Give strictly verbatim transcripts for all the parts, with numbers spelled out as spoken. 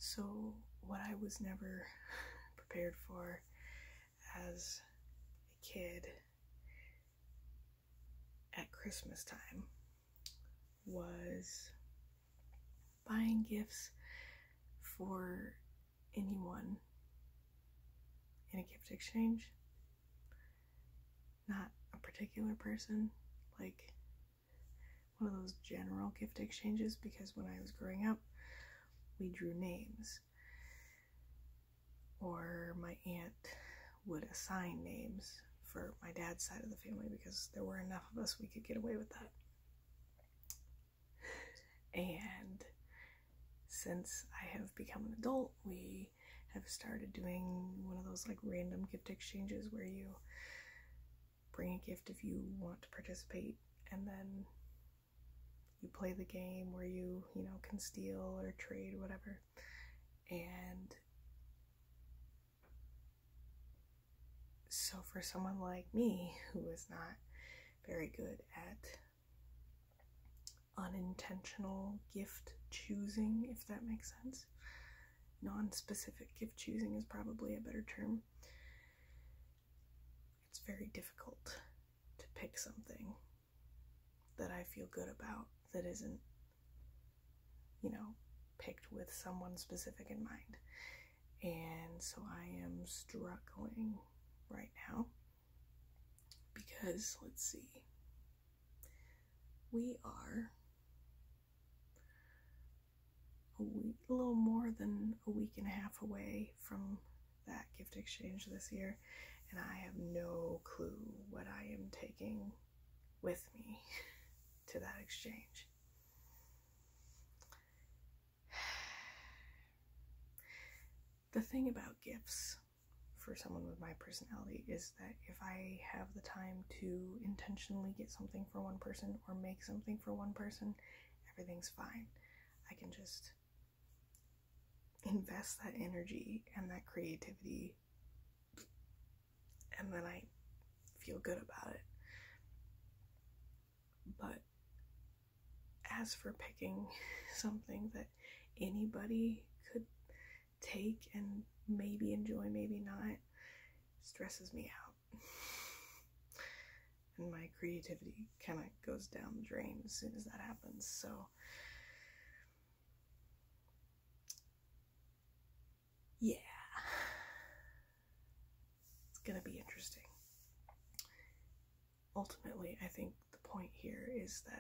So, what I was never prepared for as a kid at Christmas time was buying gifts for anyone in a gift exchange. Not a particular person, like one of those general gift exchanges, because when I was growing up, we drew names. Or my aunt would assign names for my dad's side of the family because there were enough of us we could get away with that. And since I have become an adult, we have started doing one of those like random gift exchanges where you bring a gift if you want to participate, and then you play the game where you, you know, can steal or trade, whatever. And so for someone like me who is not very good at unintentional gift choosing, if that makes sense, non-specific gift choosing is probably a better term, it's very difficult to pick something that I feel good about that isn't, you know, picked with someone specific in mind. And so I am struggling right now because, let's see, we are a week, a little more than a week and a half away from that gift exchange this year, and I have no clue what I am taking with me to that exchange. The thing about gifts for someone with my personality is that if I have the time to intentionally get something for one person or make something for one person, everything's fine. I can just invest that energy and that creativity, and then I feel good about it. But as for picking something that anybody could take and maybe enjoy, maybe not, stresses me out. And my creativity kind of goes down the drain as soon as that happens. So yeah, it's gonna be interesting. Ultimately, I think the point here is that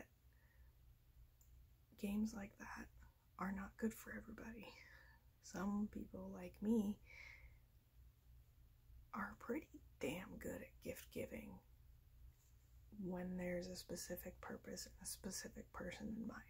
games like that are not good for everybody. Some people like me are pretty damn good at gift giving when there's a specific purpose and a specific person in mind.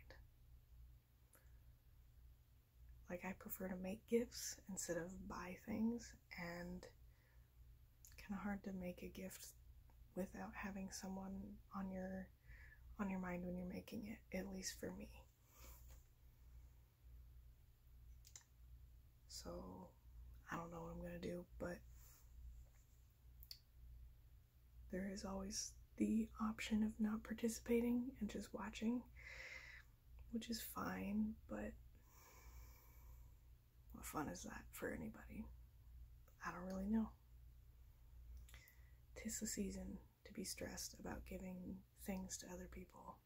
Like, I prefer to make gifts instead of buy things, and kind of hard to make a gift without having someone on your on your mind when you're making it, at least for me. So I don't know what I'm gonna do, but there is always the option of not participating and just watching, which is fine, but what fun is that for anybody? I don't really know. 'Tis the season to be stressed about giving things to other people.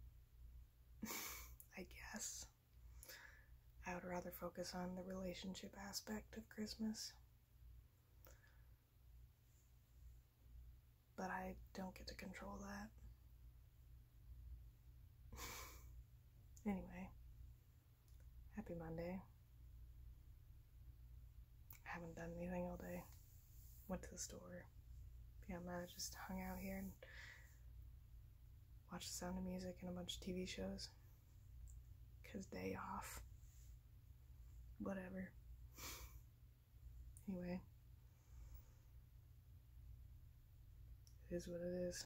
I guess. I would rather focus on the relationship aspect of Christmas. But I don't get to control that. Anyway, happy Monday. I haven't done anything all day. Went to the store. Beyond that, I just hung out here and watched The Sound of Music and a bunch of T V shows. 'Cause day off. Whatever. Anyway. It is what it is.